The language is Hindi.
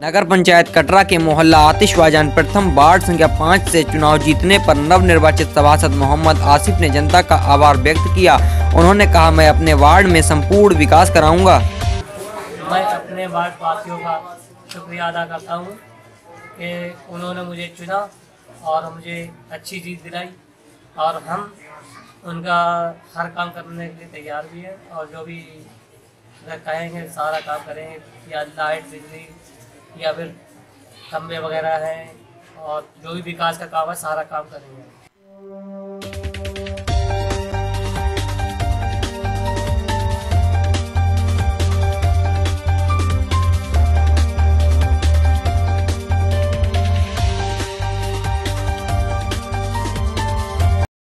नगर पंचायत कटरा के मोहल्ला आतिशबाजान प्रथम वार्ड संख्या 5 से चुनाव जीतने पर नवनिर्वाचित सभासद मोहम्मद आसिफ ने जनता का आभार व्यक्त किया। उन्होंने कहा, मैं अपने वार्ड में संपूर्ण विकास कराऊंगा। मैं अपने वार्ड वासियों का शुक्रिया अदा करता हूं कि उन्होंने मुझे चुना और मुझे अच्छी जीत दिलाई और हम उनका हर काम करने के लिए तैयार भी हैं और जो भी कहेंगे सारा काम करेंगे, या लाइट बिजली या फिर खंबे वगैरह हैं और जो भी विकास का काम है सारा काम करेंगे।